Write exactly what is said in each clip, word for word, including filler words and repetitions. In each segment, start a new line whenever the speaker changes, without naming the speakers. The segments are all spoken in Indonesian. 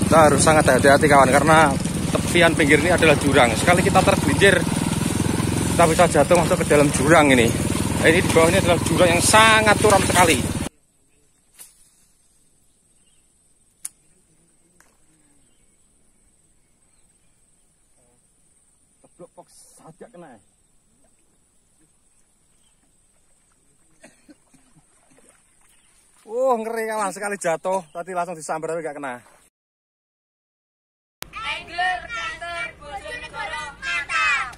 Kita harus sangat hati-hati kawan, karena tepian pinggir ini adalah jurang. Sekali kita tergelincir, kita bisa jatuh masuk ke dalam jurang ini. Nah, ini di bawah ini adalah jurang yang sangat curam sekali. Teblok box saja kena. Oh, ngeri kawan, sekali jatuh tadi langsung disambar tapi gak kena.
Angler Kantor Bojonegoro mantap.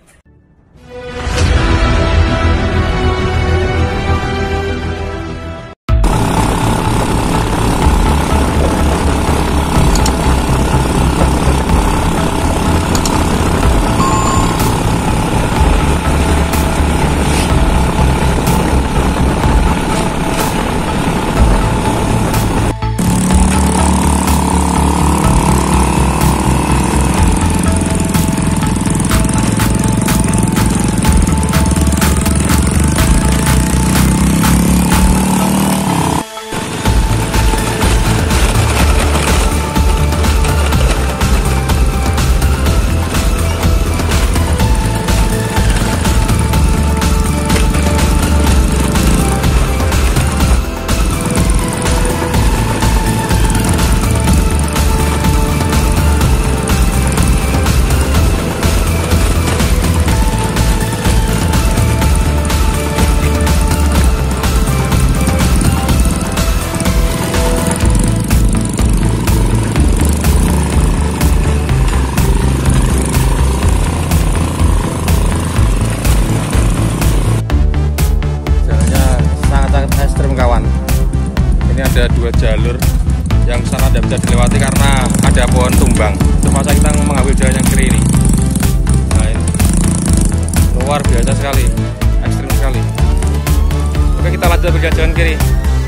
Ada dua jalur yang sana tidak bisa dilewati karena ada pohon tumbang. Terpaksa kita mengambil jalan yang kiri ini. Nah, ini luar biasa sekali, ekstrim sekali. Oke, kita lanjut ke jalan kiri.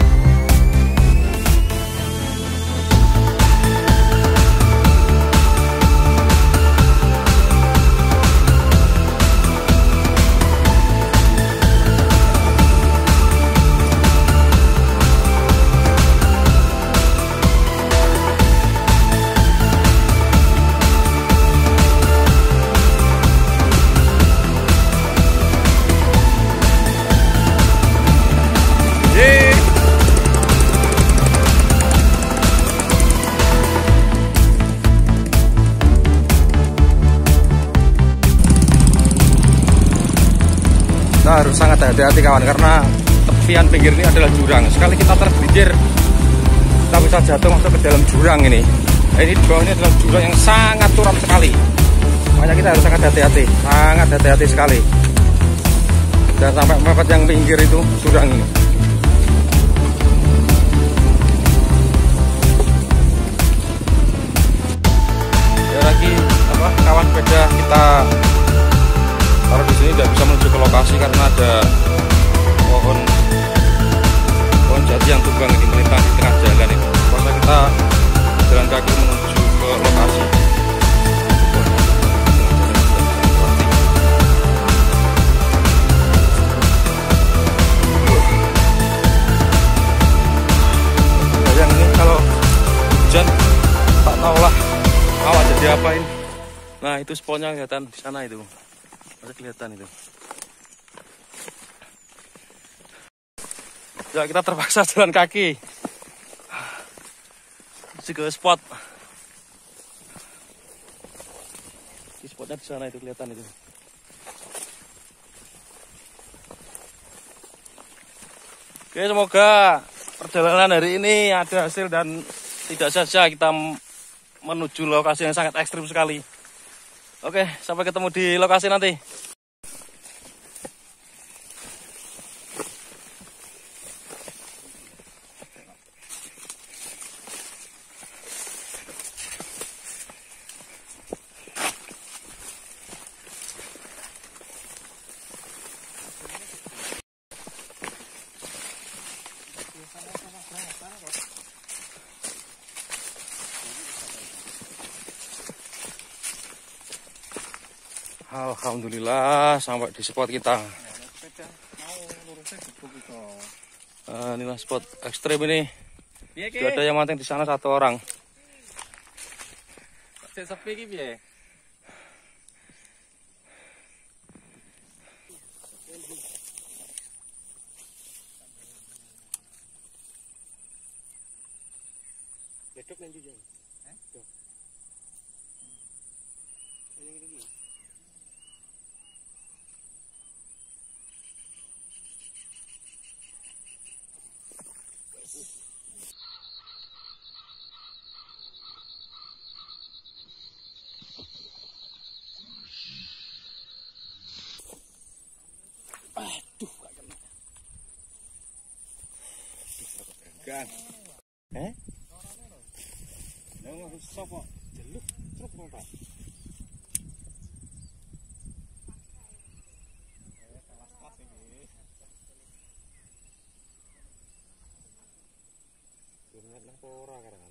Kita harus sangat hati-hati kawan, karena tepian pinggir ini adalah jurang. Sekali kita tergelincir, kita bisa jatuh masuk ke dalam jurang ini. Nah, ini di bawah ini adalah jurang yang sangat curam sekali. Makanya kita harus sangat hati-hati, sangat hati-hati sekali. Dan sampai mepet yang pinggir itu jurang ini. Ya lagi apa kawan sepeda kita taruh di sini, tidak bisa menuju ke lokasi karena ada pohon pohon jati yang tumbang ini melintang di tengah jalan ini. Maka kita jalan kaki menuju ke lokasi. Sayang ini kalau hujan tak tahulah awak jadi apain. Nah, itu spotnya kelihatan di sana itu. Masih kelihatan itu. Ya, kita terpaksa jalan kaki masih ke spot. Di spotnya di sana itu kelihatan itu. Oke, semoga perjalanan hari ini ada hasil dan tidak saja kita menuju lokasi yang sangat ekstrim sekali. Oke, sampai ketemu di lokasi nanti. Alhamdulillah sampai di spot kita. Nah, inilah spot ekstrim ini. Sudah ada yang mancing di sana satu orang. Cek sepi iki piye?
Ledok nanti jeng. Eh? Tuh. Ini ini. Aduh, gak kena.
Gang.
Eh? Nang harus sapa? Jeluk truk nang Pak. Durungan nang ora karangan.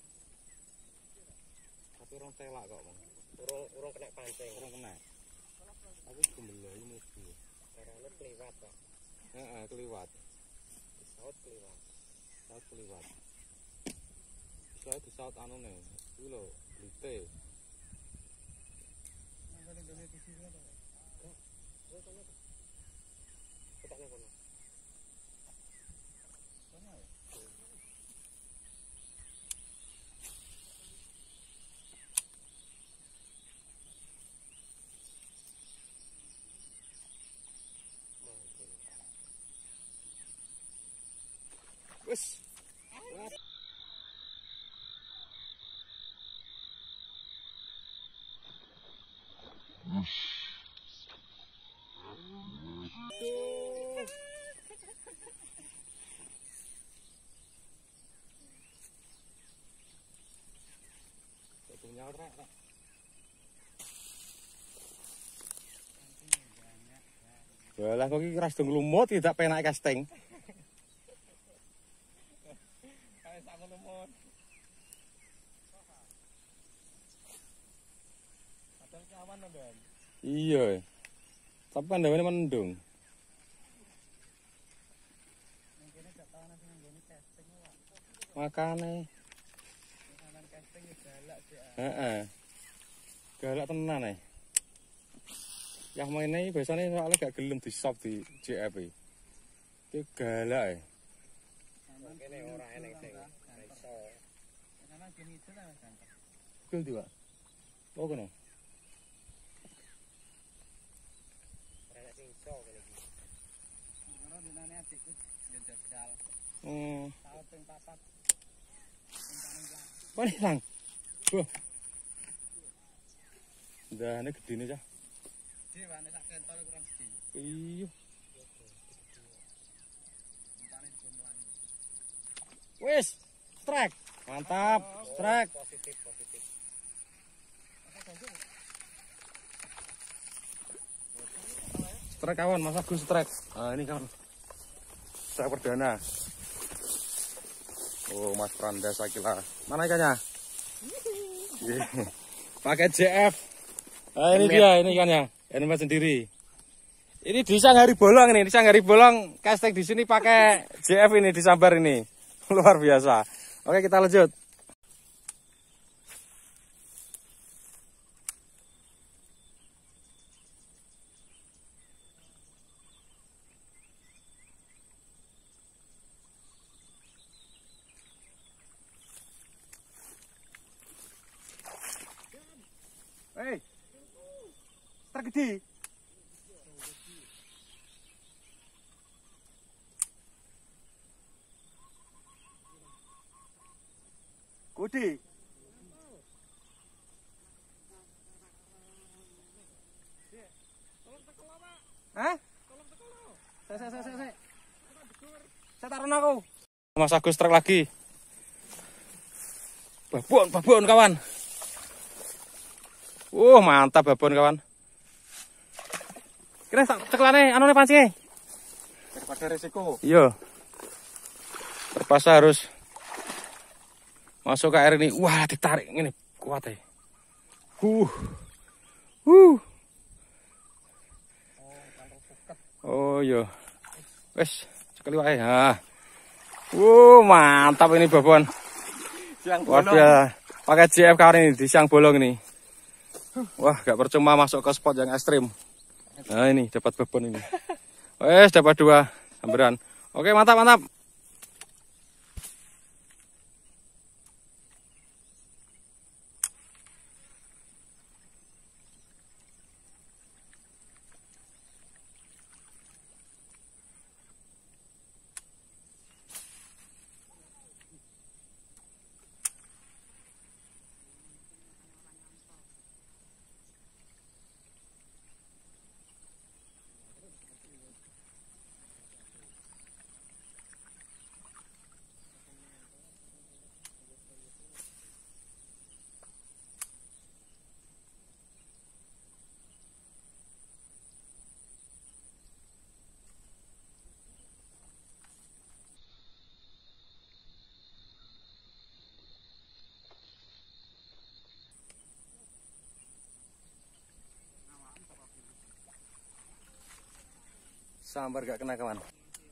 Tapi orang telak kok, Bang. Urung urung kena pancing, urung kena. Aku gembelai mobil. Karena keliwat kok. Heeh, keliwat. Saut keliwat. Saut keliwat. Saya di saut anu nih, itu loh, blite. Wes. Punya orang. Walah kok iki keras dong lumut tidak penak casting. Kayak sak lumut. Padahal kawan Ben. Iya. Tapi pandawane mendung. Mungkin gak tahu nanti nggone casting wae. Makane. Makan casting galak sih. Heeh. Galak tenan e. Yah maine biasane soalnya gak gelem di shop di J F E. Ki galak e. Kene ora eneng sing iso. Karena gini itu lah kan. Kul juga. Oh kono. Ora sing iso kene iki. Ora dinane adikku njajal. Hmm. Tahu ping papat. Wah, Sang. Wah. Ndane gedene cah. Gede wane sak kentol kurang gede. Iya. Wis, strike. Mantap, strike. Positif, positif. Strike kawan, Mas Agus strike. Nah, ini kawan. Strike perdana. Oh, Mas Pranda Sakila. Mana ikannya? Pakai J F. Nah, ini dia, ini ikannya. Ini Mas sendiri. Ini di Sanggari Bolong ini, di Sanggari Bolong casting di sini pakai J F ini disambar ini. Luar biasa. Oke, kita lanjut. Hei, tergede. Kode. Hah? Saya, saya, saya, saya. Saya taruh aku. Mas Agus truk lagi. Babon, babon kawan. Uh, mantap babon kawan. Kira tak ceklane anune pancingnya. Daripada resiko. Iya. Terpaksa harus masuk ke air ini. Wah, ditarik ini kuat ya. Uh. Uh. Oh iya. Wes, sekali wae. Ha. Uh, mantap ini babon. Waduh.
pakai J F K ini di siang bolong ini. Wah, gak percuma masuk ke spot yang ekstrim. Nah ini dapat bebon ini. Wes dapat dua samberan. Oke, mantap mantap. Sambar gak kena kawan.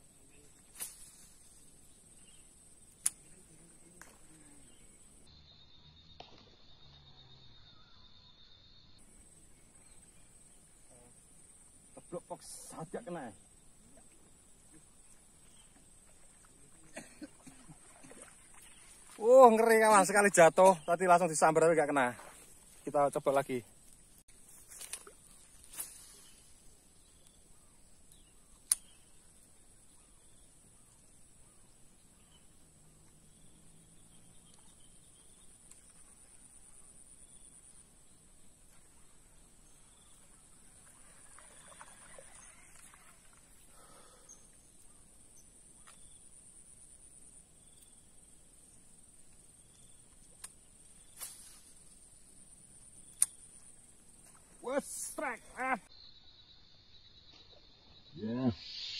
Teblok pok saat gak kena. Oh ngeri kawan, sekali jatuh tadi langsung disambar tapi gak kena. Kita coba lagi. Strike. Ah. Yes.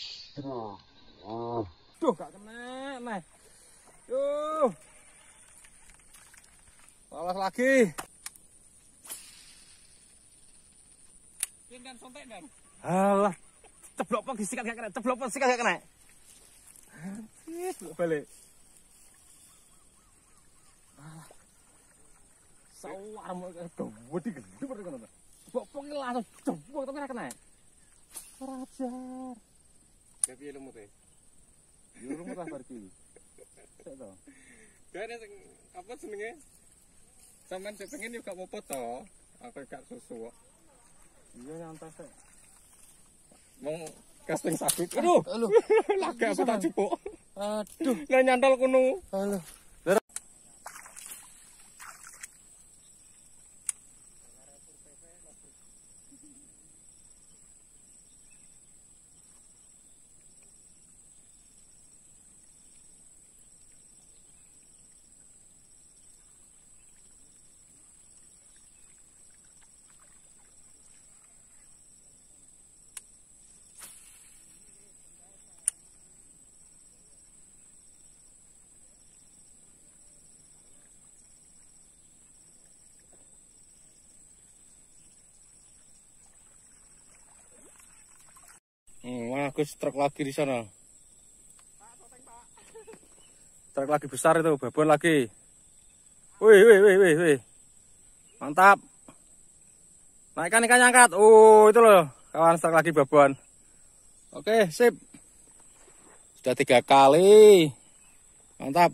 Oh. Duh, gak kena, nah. Duh. Lolos lagi.
Dan sontek dan.
Alah. Ceblok pok disikat gak kena, ceblok pok disikat gak kena. Balik. Alah. Sawar mau gede gede ngono. Pokoknya langsung jebol tapi ora kena. Ora ajar.
Ya piye lumut e?
Yo lumut lah bar iki. Sik to.
Gane sing apa jenenge? Sampeyan sing pengen yo gak apa-apa to. Aku gak susu kok.
Iya nyantai sik.
Wong casting sabit. Aduh.
Aduh.
Lagak aku tak jupuk.
Aduh.
Lah nyantol kono.
Aduh. Hmm, wah, Gus truk lagi di sana. Truk lagi besar itu, babon lagi. Wih, wih, wih, wih, wih. Mantap. Naikkan ikan angkat. Oh, itu loh, kawan truk lagi babon. Oke, sip. Sudah tiga kali. Mantap.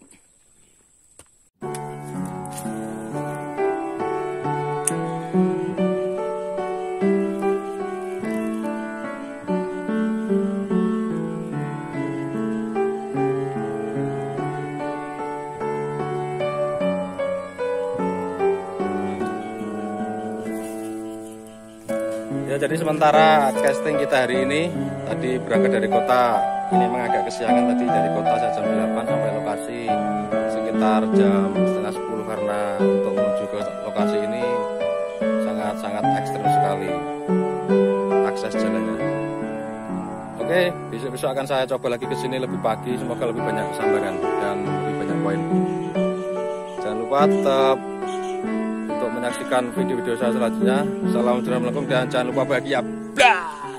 Ya, jadi sementara casting kita hari ini tadi berangkat dari kota. Ini memang agak kesiangan tadi dari kota saya jam delapan sampai lokasi sekitar jam setengah sepuluh karena untuk menuju ke lokasi ini sangat-sangat ekstrim sekali akses jalannya. Oke, besok-besok akan saya coba lagi ke sini lebih pagi, semoga lebih banyak kesambaran dan lebih banyak poin. Jangan lupa tetap menyaksikan video-video saya selanjutnya. Assalamualaikum dan jangan lupa bahagia. Blah.